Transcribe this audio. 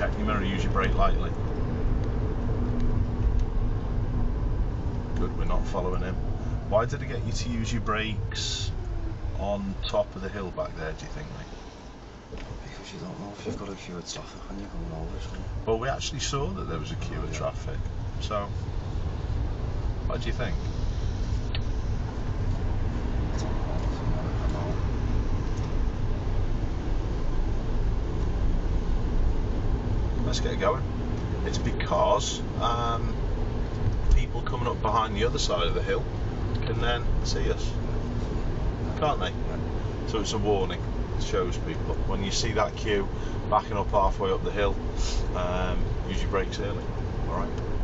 check your mirror, use your brake lightly. Good, we're not following him. Why did it get you to use your brakes on top of the hill back there, do you think, mate? Because you don't know if you've got a queue of traffic when you're going over, so... Well, we actually saw that there was a queue of traffic, so what do you think? Let's get going. It's because people coming up behind the other side of the hill can then see us, can't they? So it's a warning. It shows people when you see that queue backing up halfway up the hill, use your brakes early. All right.